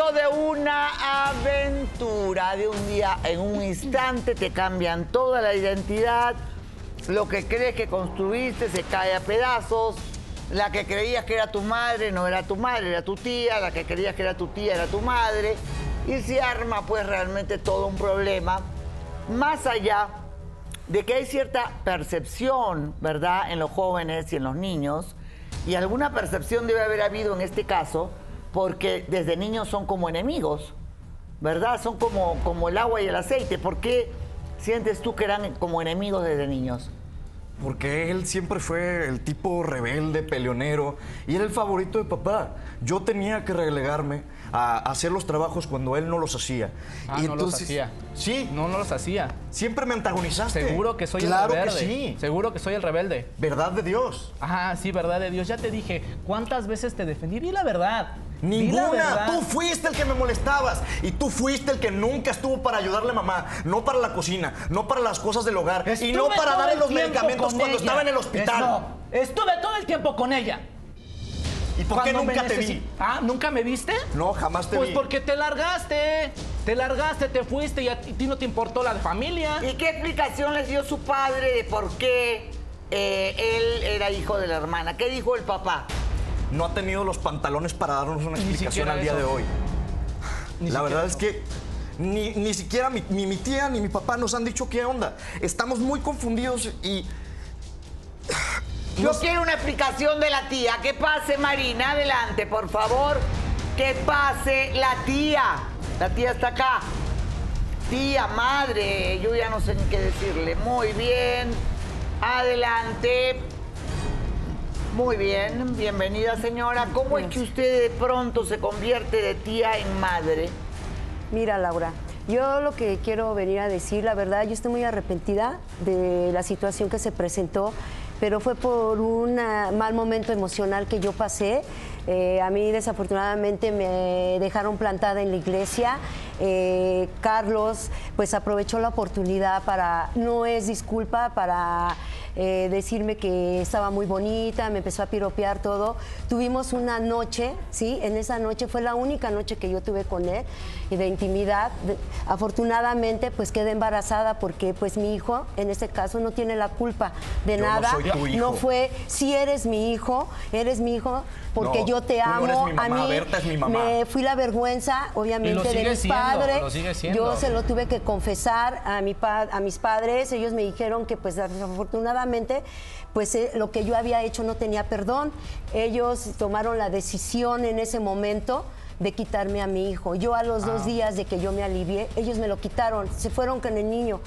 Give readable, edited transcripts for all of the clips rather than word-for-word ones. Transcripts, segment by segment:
Luego de una aventura de un día, en un instante te cambian toda la identidad, lo que crees que construiste se cae a pedazos, la que creías que era tu madre no era tu madre, era tu tía, la que creías que era tu tía era tu madre, y se arma pues realmente todo un problema, más allá de que hay cierta percepción, ¿verdad?, en los jóvenes y en los niños, y alguna percepción debe haber habido en este caso, porque desde niños son como enemigos, ¿verdad? Son como el agua y el aceite. ¿Por qué sientes tú que eran como enemigos desde niños? Porque él siempre fue el tipo rebelde, peleonero, y era el favorito de papá. Yo tenía que relegarme a hacer los trabajos cuando él no los hacía. Ah, y no entonces, los hacía. Sí. No los hacía. Siempre me antagonizaste. Seguro que soy claro el rebelde. Que sí. Seguro que soy el rebelde. Verdad de Dios. Ajá, sí, verdad de Dios. Ya te dije, ¿cuántas veces te defendí? Di la verdad. Ninguna. Di la verdad. Tú fuiste el que me molestabas. Y tú fuiste el que nunca estuvo para ayudarle a mamá. No para la cocina, no para las cosas del hogar. Y no para darle los medicamentos cuando estaba en el hospital. No, estuve todo el tiempo con ella. ¿Y por qué nunca te vi? Ah, ¿nunca me viste? No, jamás te vi. Pues porque te largaste. Te largaste, te fuiste y a ti no te importó la familia. ¿Y qué explicación les dio su padre de por qué él era hijo de la hermana? ¿Qué dijo el papá? No ha tenido los pantalones para darnos una explicación al día de hoy. La verdad es que ni siquiera mi tía ni mi papá nos han dicho qué onda. Estamos muy confundidos y... Yo quiero una explicación de la tía. Que pase, Marina, adelante, por favor. Que pase la tía. La tía está acá. Tía, madre, yo ya no sé ni qué decirle. Muy bien. Adelante. Muy bien, bienvenida, señora. ¿Cómo es que usted de pronto se convierte de tía en madre? Mira, Laura, yo lo que quiero venir a decir, la verdad, yo estoy muy arrepentida de la situación que se presentó, pero fue por un mal momento emocional que yo pasé. A mí, desafortunadamente, me dejaron plantada en la iglesia. Carlos, pues, aprovechó la oportunidad para, no es disculpa, para decirme que estaba muy bonita, me empezó a piropear todo. Tuvimos una noche, ¿sí? En esa noche fue la única noche que yo tuve con él de intimidad. Afortunadamente, pues quedé embarazada porque pues mi hijo, en este caso, no tiene la culpa de nada. No soy tu hijo. No fue, sí eres mi hijo porque no, yo te amo. Tú no eres mi mamá, a mí Berta es mi mamá. me fui la vergüenza, obviamente, de mis padres. Lo sigue siendo. Yo se lo tuve que confesar a mis padres. Ellos me dijeron que pues desafortunadamente pues lo que yo había hecho no tenía perdón. Ellos tomaron la decisión en ese momento de quitarme a mi hijo. Yo a los 2 días de que yo me alivié, ellos me lo quitaron, se fueron con el niño.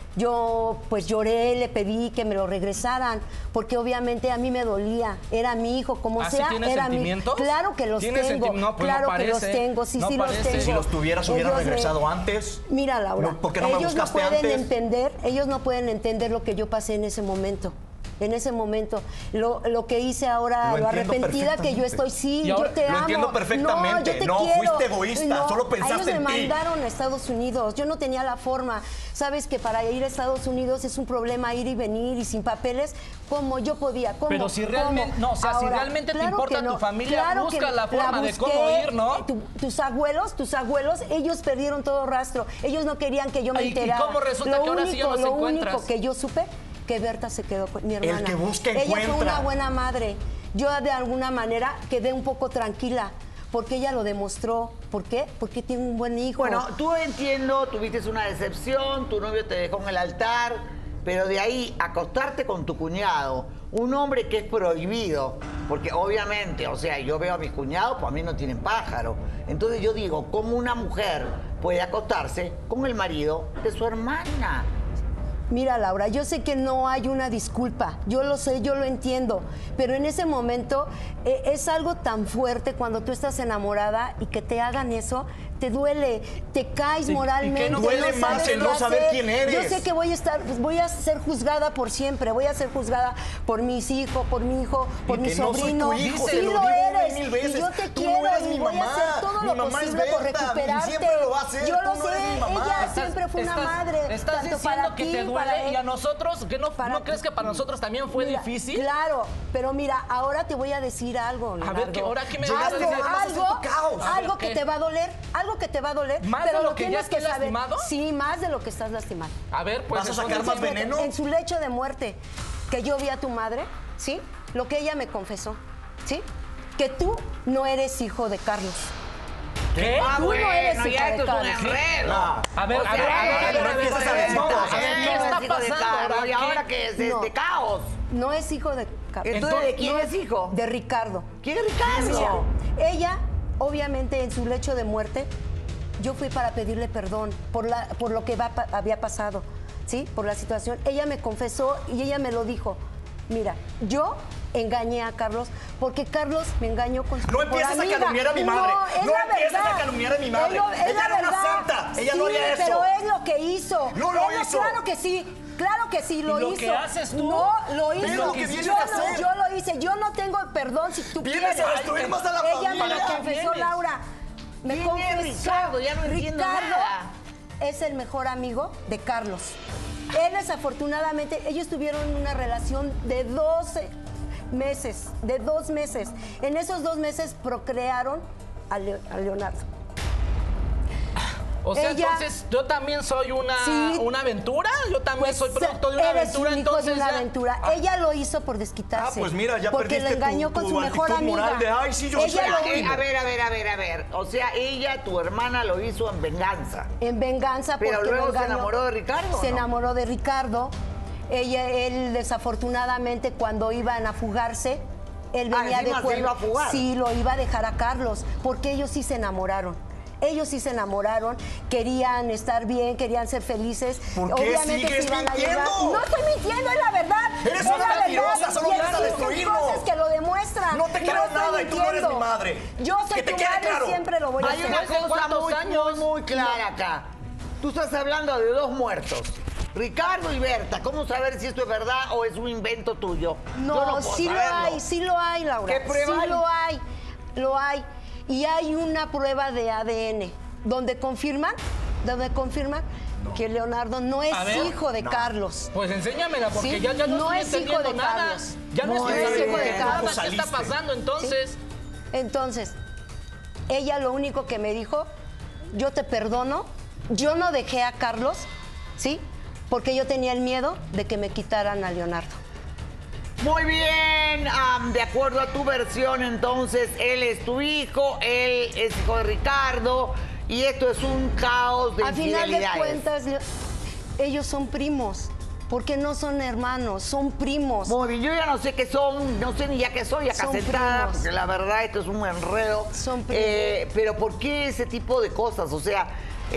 Yo pues lloré, le pedí que me lo regresaran, porque obviamente a mí me dolía. Era mi hijo, como ¿Ah, sea, sí tienes era sentimientos? Claro que los tengo, No, pues claro no parece, que los tengo, sí, no sí los parece. tengo. Si los tuvieras, hubieras Ellos regresado antes. Mira, Laura, No, ¿por qué no me ellos no buscaste pueden antes? entender, ellos no pueden entender lo que yo pasé en ese momento. En ese momento, lo que hice ahora, lo arrepentida que yo estoy, sí, yo te amo. Lo entiendo perfectamente. No, yo te No, quiero. fuiste egoísta, solo pensaste ellos en me ti. mandaron a Estados Unidos, yo no tenía la forma. Sabes que para ir a Estados Unidos es un problema ir y venir y sin papeles, ¿cómo yo podía? ¿Cómo? Pero si realmente, ¿Cómo? no, o sea, si Ahora, realmente te claro importa que no, tu familia, claro busca que la forma de cómo busqué. ir, ¿no? Tus abuelos, ellos perdieron todo rastro. Ellos no querían que yo me ¿Y enterara. cómo resulta que ahora sí ya los encuentras? Lo único que yo supe, que Berta se quedó con mi hermana. El que busca Ella encuentra. fue una buena madre. Yo de alguna manera quedé un poco tranquila, porque ella lo demostró. ¿Por qué? Porque tiene un buen hijo. Bueno, tú entiendo, tuviste una decepción, tu novio te dejó en el altar, pero de ahí acostarte con tu cuñado, un hombre que es prohibido, porque obviamente, o sea, yo veo a mis cuñados, pues a mí no tienen pájaro. Entonces yo digo, ¿cómo una mujer puede acostarse con el marido de su hermana? Mira, Laura, yo sé que no hay una disculpa, yo lo sé, yo lo entiendo, pero en ese momento es algo tan fuerte cuando tú estás enamorada y que te hagan eso, te duele, te caes moralmente. ¿Y qué no duele más sabes el no qué saber hacer. quién eres? Yo sé que voy a ser juzgada por siempre, voy a ser juzgada por mis hijos, por mi hijo, por Y mi que no soy sobrino. tu hijo, Sí te lo lo digo una y sabes. mil veces. Y yo te Tú quiero no eres y mi voy a mamá. hacer todo Mi lo mamá es posible por Berta, y recuperarte. siempre lo va a hacer. Yo Tú lo no sé, eres mi mamá. ella siempre fue una madre. Estás tanto diciendo para que ti, te para duele él. y a nosotros, ¿que no Para- crees que para nosotros también fue Mira, difícil? Claro, pero mira, ahora te voy a decir algo, A ver, Leonardo. ¿qué- ahora qué me vas a decir? Algo ¿Qué? que te va a doler, algo que te va a doler. ¿Más pero de lo lo que ya tienes que estoy saber. lastimado? Sí, más de lo que estás lastimado. A ver, pues... ¿Vas a sacar entonces- más veneno? En su lecho de muerte, que yo vi a tu madre, ¿sí? Lo que ella me confesó, ¿sí? Que tú no eres hijo de Carlos. ¿Qué? Ah, Tú no bueno, eres hijo ya de esto es un Carlos. enredo. A ver, O sea, a ver, no empieces a decir todo. a ver, ¿qué está hijo de pasando Carlos, ahora? ¿y ahora qué es? No. De caos. No es hijo de Carlos. Entonces, ¿de quién No es hijo? De Ricardo. ¿Quién es Ricardo? Mira, ella, obviamente, en su lecho de muerte, yo fui para pedirle perdón por lo que había pasado, ¿sí? Por la situación. Ella me confesó y ella me lo dijo. Mira, yo engañé a Carlos porque Carlos me engañó con su No empieces a calumniar a mi madre. No, es No la empieces verdad. a calumniar a mi madre. Es Ella la era una verdad. santa. Ella no Sí, haría eso. pero es lo que hizo. No lo Es hizo. Claro que sí. Claro que sí, lo ¿Y lo hizo. que haces tú? No, lo Ve hizo. lo que vienes yo, a hacer. yo lo hice. Yo no tengo perdón si tú Vienes quieres. a destruir más a la Ella me familia. lo confesó, Vienes. Laura. Me ¿Quién es confesó. Ricardo? Ya no entiendo Ricardo nada. es el mejor amigo de Carlos. Él desafortunadamente, ellos tuvieron una relación de 12 meses, de 2 meses. En esos 2 meses procrearon a Leonardo. O sea, Ella- entonces, yo también soy Sí. una aventura. Yo también soy producto de una eres aventura, un hijo entonces de una ya- aventura. Ella lo hizo por desquitarse. Ah, pues mira, ya porque perdiste lo engañó tu- con tu su mejor actitud amiga. moral de, "Ay, sí, yo Ella soy lo aquí". hizo A ver. O sea, ella, tu hermana, lo hizo en venganza. en venganza Pero porque luego lo se engañó. enamoró de Ricardo, Se ¿no? enamoró de Ricardo. Él desafortunadamente cuando iban a fugarse, él venía de encima se cuerno. iba a fugar. Sí, lo iba a dejar a Carlos, porque ellos sí se enamoraron. Ellos sí se enamoraron, querían estar bien, querían ser felices. ¿Por qué sigues se iban a mintiendo? llevar. No estoy mintiendo, es la verdad. Eres es una la mentirosa, verdad. solo Y vienes a existen destruirnos. cosas que lo demuestran. No te creo estoy nada y tú no eres mintiendo. mi madre. Yo soy Que te tu quede madre claro. y siempre lo voy a Hay hacer. una ¿Hace cosa cuántos muy, años? muy clara acá. Tú estás hablando de 2 muertos. Ricardo y Berta. ¿Cómo saber si esto es verdad o es un invento tuyo? Yo No, puedo sí saberlo. lo hay, Laura. ¿Qué prueba hay? Sí lo hay. Y hay una prueba de ADN donde confirman que Leonardo no es A ver. hijo de Carlos. Pues enséñamela, porque Sí, ya no no estoy es hijo entendiendo de nada. Carlos. Ya no No estoy es hijo de entendiendo nada. Carlos. ¿Qué está Saliste. pasando entonces? Entonces, ella lo único que me dijo, yo te perdono, yo no dejé a Carlos, ¿sí? Porque yo tenía el miedo de que me quitaran a Leonardo. Muy bien, de acuerdo a tu versión, entonces, él es tu hijo, él es hijo de Ricardo, y esto es un caos de A final de infidelidades. cuentas, ellos son primos, porque no son hermanos, son primos. Muy bien, yo ya no sé qué son, no sé ni ya qué soy acá Son sentada, primos. porque la verdad esto es un enredo. Son primos. Pero ¿por qué ese tipo de cosas? O sea,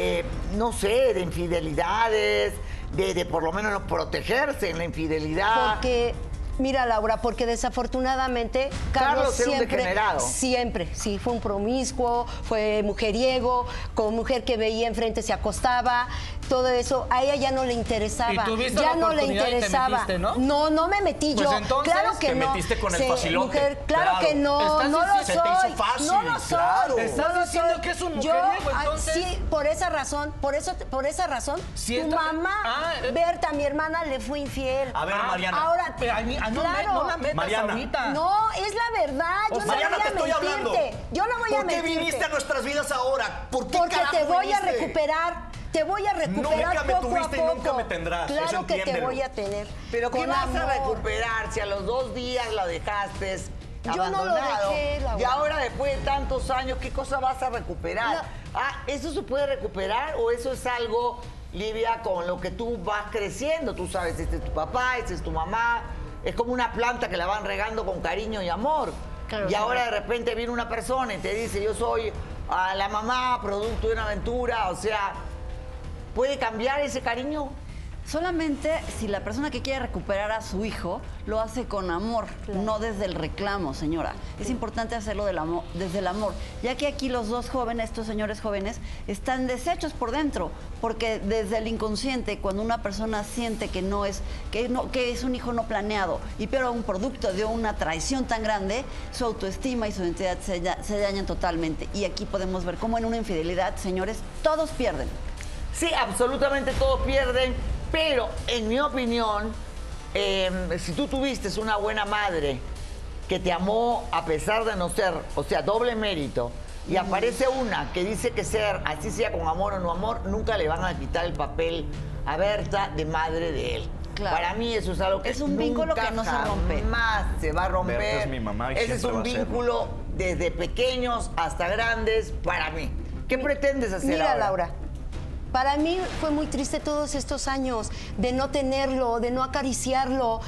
no sé, de infidelidades, de por lo menos no protegerse en la infidelidad. Porque, mira, Laura, porque desafortunadamente Carlos era un siempre, degenerado. sí, fue un promiscuo, fue mujeriego, con mujer que veía enfrente se acostaba, todo eso, a ella ya no le interesaba. ¿Y tuviste ya la no le oportunidad y te interesaba. metiste, no? No me metí Pues yo. entonces, claro que te no. metiste con el Sí, facilote. mujer, claro, Claro. que no, Estás no lo diciendo- soy. se te hizo fácil, no lo soy. claro. Estás no lo diciendo soy. que es un Yo, mujeriego, entonces. sí, por esa razón, por esa razón, Sí, tu entonces- mamá, Berta, mi hermana, le fue infiel. A ver, Mariana. Ahora, Pero no la metas Mariana. ahorita. no, es la verdad. Yo no Mariana, voy te a estoy hablando. mentirte. Yo no voy a ¿Por qué mentirte. viniste a nuestras vidas ahora? ¿Por qué Porque carajo te voy a viniste? recuperar. Te voy a recuperar Nunca me poco tuviste a y poco. nunca me tendrás, eso Claro que te entiéndelo. voy a tener. Pero ¿qué con vas a amor. recuperar si a los 2 días la dejaste Yo no lo abandonado? dejé, Laura. Y ahora después de tantos años, ¿qué cosa vas a recuperar? No. ¿Eso se puede recuperar o eso es algo, Livia, con lo que tú vas creciendo? Tú sabes, este es tu papá, este es tu mamá. Es como una planta que la van regando con cariño y amor. Claro, y ahora de repente viene una persona y te dice, yo soy la mamá, producto de una aventura. O sea, ¿puede cambiar ese cariño? Solamente si la persona que quiere recuperar a su hijo lo hace con amor, no desde el reclamo, señora. Es importante hacerlo desde el amor, ya que aquí los dos jóvenes, estos señores jóvenes, están deshechos por dentro, porque desde el inconsciente, cuando una persona siente que que es un hijo no planeado y pero un producto de una traición tan grande, su autoestima y su identidad se dañan totalmente. Y aquí podemos ver cómo en una infidelidad, señores, todos pierden. Sí, absolutamente todos pierden, pero en mi opinión, si tú tuviste una buena madre que te amó a pesar de no ser, o sea, doble mérito, y aparece una que dice que ser, así sea con amor o no amor, nunca le van a quitar el papel a Berta de madre de él. Claro. Para mí eso es algo que es un vínculo que no se rompe. Jamás se va a romper. Berta es mi mamá y ese es siempre un va a serlo. vínculo desde pequeños hasta grandes para mí. ¿Qué pretendes hacer Mira, ahora? Laura, para mí fue muy triste todos estos años de no tenerlo, de no acariciarlo,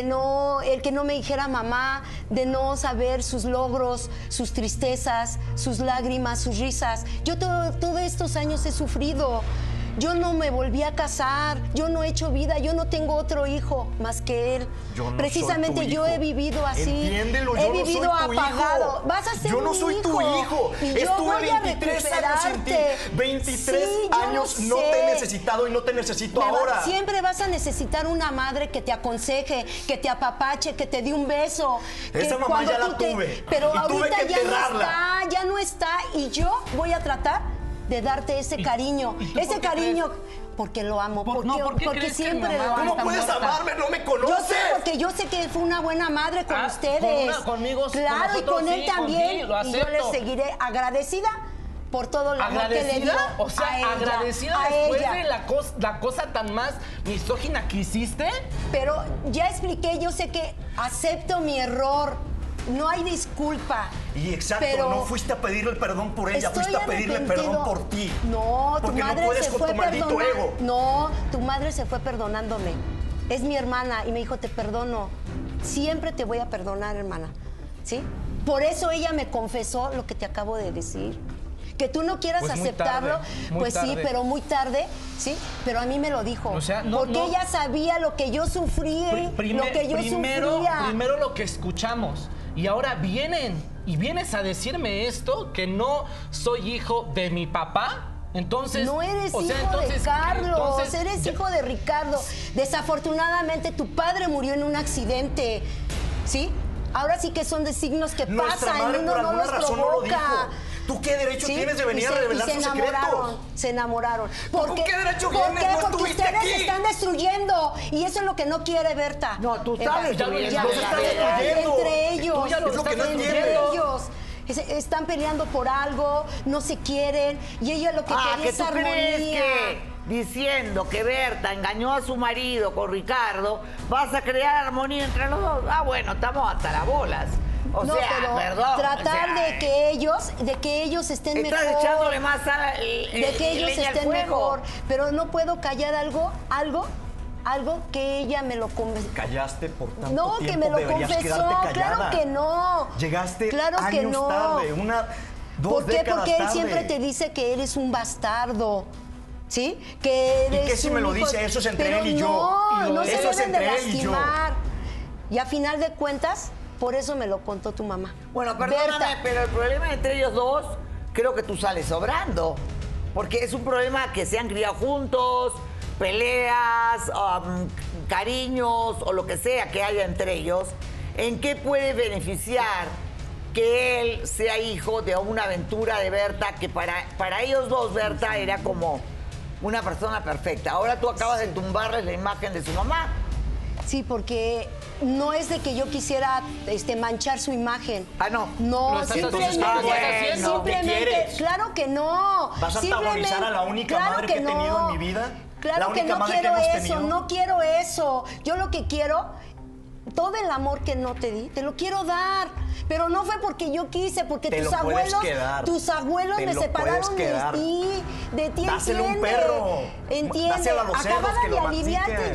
el que no me dijera mamá, de no saber sus logros, sus tristezas, sus lágrimas, sus risas. Yo todos estos años he sufrido. Yo no me volví a casar, yo no he hecho vida, yo no tengo otro hijo más que él. Yo no Precisamente soy tu yo hijo. he vivido así. Entiéndelo, he yo no vivido soy tu apagado. hijo. Vas a ser Yo no mi soy tu hijo. Y yo Estuve voy a 23 años en ti. recuperarte. 23 Sí, yo años lo no te he sé. necesitado y no te necesito Me va- ahora. Siempre vas a necesitar una madre que te aconseje, que te apapache, que te dé un beso. Esa que mamá cuando ya la tú tuve. Pero Y tuve ahorita que enterrarla. ya no está. Y yo voy a tratar de darte ese cariño. y tú ese por qué cariño, porque lo amo. ¿Por qué porque crees que siempre mi mamá lo amo. ¿Cómo puedes amarme? No me Yo conoces. sé, porque yo sé que fue una buena madre con Ah, ustedes. conmigo, con claro, y nosotros con él sí, también. contigo, lo y yo le acepto. seguiré agradecida por todo el amor que le dio ¿Agradecida? O sea, a ella, agradecida a después ella. de la cosa tan más misógina que hiciste. Pero ya expliqué, yo sé que acepto mi error. No hay disculpa. Y exacto, pero no fuiste a pedirle perdón por ella, estoy fuiste a pedirle arrepentido. perdón por ti. No, tu Porque madre no puedes se con fue tu maldito perdonando. ego. No, tu madre se fue perdonándome. Es mi hermana y me dijo, te perdono. Siempre te voy a perdonar, hermana. ¿Sí? Por eso ella me confesó lo que te acabo de decir. Que tú no quieras Pues muy aceptarlo, tarde, muy pues sí, tarde. pero muy tarde, ¿sí? Pero a mí me lo dijo. O sea, no, porque no. ella sabía lo que yo sufrí, lo que yo sufría. Primero lo que escuchamos. Y ahora vienes a decirme esto, que no soy hijo de mi papá. Entonces, No eres o sea, hijo entonces, de Carlos, entonces, eres ya- hijo de Ricardo. Desafortunadamente tu padre murió en un accidente, ¿sí? Ahora sí que son de signos que Nuestra pasan, madre uno por no alguna los razón no lo provoca. dijo. ¿Tú qué derecho ¿Sí? tienes de venir a revelar sus secretos? Se enamoraron. ¿Con qué derecho ¿Por vienes? qué? No Porque estuviste ustedes aquí. están destruyendo. Y eso es lo que no quiere Berta. No, tú estás destruyendo. Ya, Los estás destruyendo. entre ellos. Tú ya lo Es lo que no entre entiendo. ellos. Están peleando por algo, no se quieren. Y ella lo que Ah, quiere que es tú crees armonía. que diciendo que Berta engañó a su marido con Ricardo, vas a crear armonía entre los dos. Ah, bueno, estamos hasta las bolas. O No, sea, pero perdón. tratar o sea, de que ellos estén estás mejor. echándole más De que ellos leña al estén fuego. mejor. Pero no puedo callar algo que ella me lo confesó. Callaste por tanto No, tiempo, que me lo deberías confesó, quedarte callada. claro que no. Llegaste claro que años no. tarde, dos ¿Por qué? décadas Porque él tarde. siempre te dice que eres un bastardo. ¿Sí? Que eres qué si me un lo hijo- dice? Eso es entre Pero él y yo. No, no se Eso es deben de entre él y yo. lastimar. Y a final de cuentas, por eso me lo contó tu mamá. Bueno, perdóname, Berta, pero el problema entre ellos dos, creo que tú sales sobrando. Porque es un problema que se han criado juntos, peleas, cariños o lo que sea que haya entre ellos. ¿En qué puede beneficiar que él sea hijo de una aventura de Berta, que para ellos dos Berta era como una persona perfecta? Ahora tú acabas de tumbarles la imagen de su mamá. Sí, porque no es de que yo quisiera manchar su imagen. Ah, no. No, Lo estás simplemente, haciendo. Bueno, ¿qué quieres? claro que no. ¿Vas a Simplemente, antagonizar a la única claro madre que he tenido en mi vida? Claro ¿La que única no madre que quiero hemos eso, tenido? no quiero eso. Yo lo que quiero, todo el amor que no te di, te lo quiero dar. Pero no fue porque yo quise, porque Te tus lo puedes abuelos, quedar. Te me lo separaron puedes de quedar. ti, Dáselo a un entiende. perro. Entiende. Dáselo a los cerdos Acabada que de lo aliviar, mastiquen.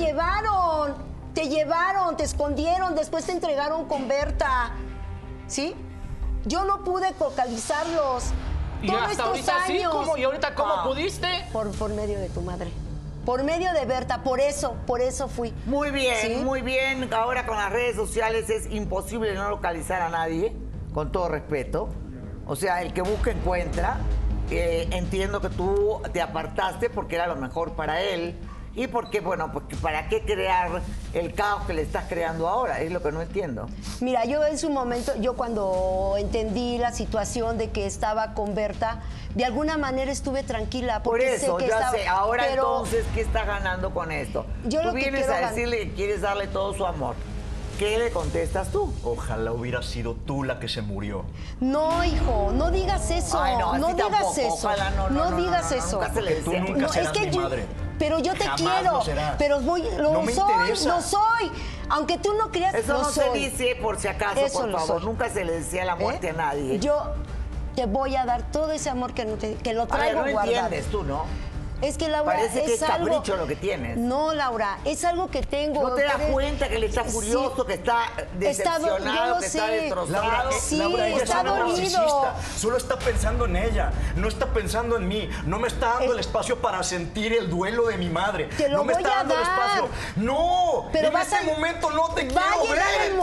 te llevaron, te escondieron, después te entregaron con Berta. ¿Sí? Yo no pude focalizarlos. Y Todos hasta estos ahorita sí, años. ¿cómo? ¿Y ahorita cómo pudiste? Por medio de tu madre. Por medio de Berta, por eso fui. Muy bien, ¿Sí? muy bien. Ahora con las redes sociales es imposible no localizar a nadie, con todo respeto. O sea, el que busca encuentra. Entiendo que tú te apartaste porque era lo mejor para él. Y porque, bueno, porque ¿para qué crear el caos que le estás creando ahora? Es lo que no entiendo. Mira, yo en su momento, yo cuando entendí la situación de que estaba con Berta, de alguna manera estuve tranquila. Por Porque eso, sé que ya estaba, sé. Ahora pero entonces, ¿qué estás ganando con esto? Yo tú lo que vienes quiero a decirle que quieres darle todo su amor. ¿Qué le contestas tú? Ojalá hubiera sido tú la que se murió. No, hijo, no digas eso. Ay, no, así no digas tampoco. eso. Ojalá no digas no, eso. nunca se le Tú desea. nunca serás mi madre. Pero yo te Jamás quiero. lo serás. Pero No me interesa. lo soy. Aunque tú no creas, Eso lo no soy. se dice por si acaso, Eso por lo favor. soy. Nunca se le desea la muerte a nadie. Yo te voy a dar todo ese amor que lo A ver, traigo no guardado. entiendes tú, ¿no? Es que, Laura, Parece que es algo... capricho lo que tienes. No, Laura, es algo que tengo. ¿No te das Pero- cuenta que él está furioso, Sí. que está Yo decepcionado, lo que está sé. destrozado? Sí, Laura, ella está es una dolido. narcisista. Solo está pensando en ella. No está pensando en mí. No me está dando Es- el espacio para sentir el duelo de mi madre. Te lo no me voy está a dando el dar. espacio. ¡No! Pero en vas este a- momento no te Va a quiero llegar ver.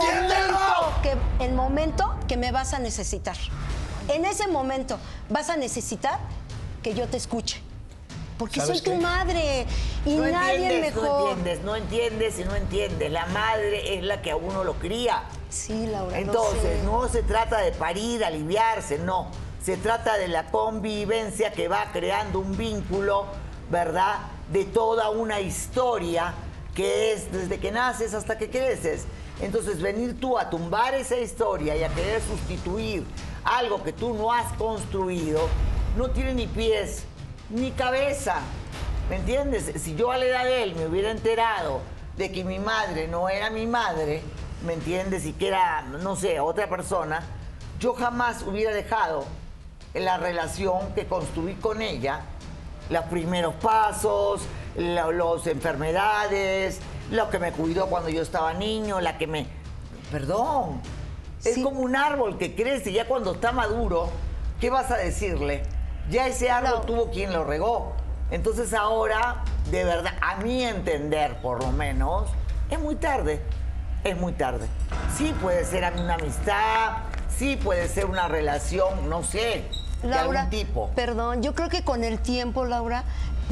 el momento que me vas a necesitar. En ese momento vas a necesitar que yo te escuche. Porque soy ¿Sabes tu qué? madre y No nadie entiendes, mejor. no entiendes y no entiendes. La madre es la que a uno lo cría. Sí, Laura. lo Entonces, sé. no se trata de parir, aliviarse, no. Se trata de la convivencia que va creando un vínculo, ¿verdad? De toda una historia que es desde que naces hasta que creces. Entonces, venir tú a tumbar esa historia y a querer sustituir algo que tú no has construido, no tiene ni pies ni cabeza. ¿Me entiendes? Si yo a la edad de él me hubiera enterado de que mi madre no era mi madre, ¿me entiendes? Y que era, no sé, otra persona, yo jamás hubiera dejado la relación que construí con ella, los primeros pasos, las enfermedades, lo que me cuidó cuando yo estaba niño, la que me... Perdón. Es Sí. como un árbol que crece y ya cuando está maduro, ¿qué vas a decirle? Ya ese árbol No. tuvo quien lo regó. Entonces ahora, de verdad, a mi entender por lo menos, es muy tarde. Es muy tarde. Sí puede ser una amistad, sí puede ser una relación, no sé, de Laura, algún tipo. perdón, yo creo que con el tiempo, Laura,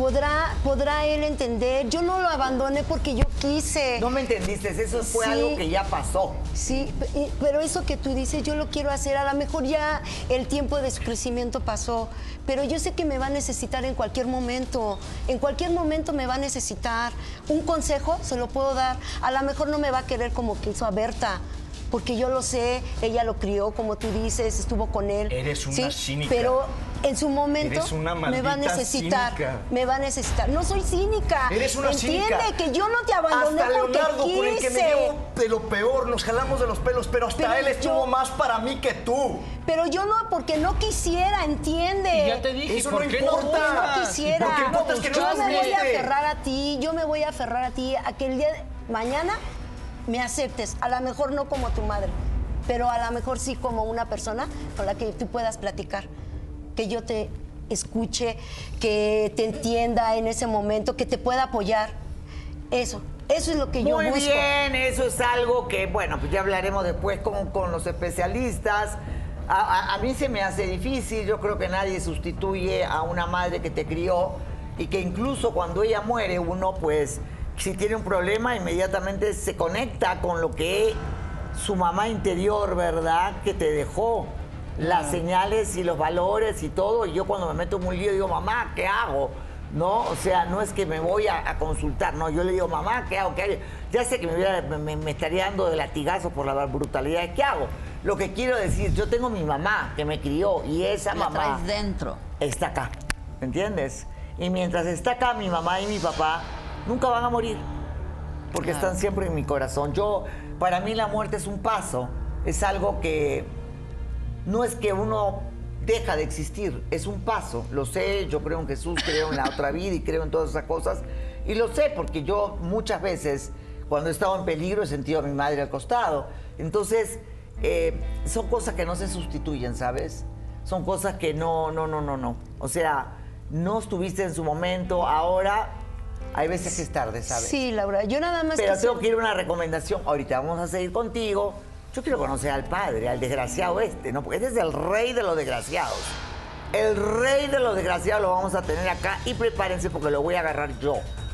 podrá él entender. Yo no lo abandoné porque yo quise. No me entendiste, eso fue Sí. algo que ya pasó. Sí, pero eso que tú dices, yo lo quiero hacer. A lo mejor ya el tiempo de su crecimiento pasó, pero yo sé que me va a necesitar en cualquier momento. En cualquier momento me va a necesitar. Un consejo se lo puedo dar. A lo mejor no me va a querer como que hizo a Berta, porque yo lo sé, ella lo crió, como tú dices, estuvo con él. Eres una cínica. Pero en su momento Eres una me va a maldita necesitar. cínica. Me va a necesitar. No soy cínica. Eres una Entiende cínica. que yo no te abandoné hasta porque Leonardo, quise. por el que me dio de lo peor, nos jalamos de los pelos, pero hasta Pero él estuvo yo- más para mí que tú. Pero yo no, porque no quisiera, entiende. Y ya te dije, Eso ¿por no qué importa. no No buscas? quisiera. Lo que importa es que no yo nos me voy a viste. aferrar a ti, yo me voy a aferrar a ti, a que el día de mañana me aceptes. A lo mejor no como tu madre, pero a lo mejor sí como una persona con la que tú puedas platicar. Que yo te escuche, que te entienda en ese momento, que te pueda apoyar. Eso es lo que yo Muy busco. bien, eso es algo que, bueno, pues ya hablaremos después con los especialistas. A mí se me hace difícil, yo creo que nadie sustituye a una madre que te crió y que incluso cuando ella muere, uno pues, si tiene un problema, inmediatamente se conecta con lo que su mamá interior, ¿verdad?, que te dejó. Las señales y los valores y todo. Y yo cuando me meto en un lío digo, mamá, ¿qué hago? ¿No? O sea, no es que me voy a consultar, no, yo le digo, mamá, ¿qué hago? ¿Qué hago? Ya sé que me estaría dando de latigazo por la brutalidad, ¿qué hago? Lo que quiero decir, yo tengo mi mamá que me crió y esa La mamá traes dentro. está acá, ¿entiendes? Y mientras está acá mi mamá y mi papá, nunca van a morir, porque Claro. están siempre en mi corazón. Para mí la muerte es un paso, es algo que no es que uno deja de existir, es un paso. Lo sé, yo creo en Jesús, creo en la otra vida y creo en todas esas cosas. Y lo sé porque yo muchas veces, cuando he estado en peligro, he sentido a mi madre al costado. Entonces, son cosas que no se sustituyen, ¿sabes? Son cosas que no. O sea, no estuviste en su momento, ahora Hay veces que es tarde, ¿sabes? Sí, Laura, yo nada más Pero quisiera- tengo que ir a una recomendación. Ahorita vamos a seguir contigo. Yo quiero conocer al padre, al desgraciado este, ¿no? Porque este es el rey de los desgraciados. El rey de los desgraciados lo vamos a tener acá y prepárense porque lo voy a agarrar yo.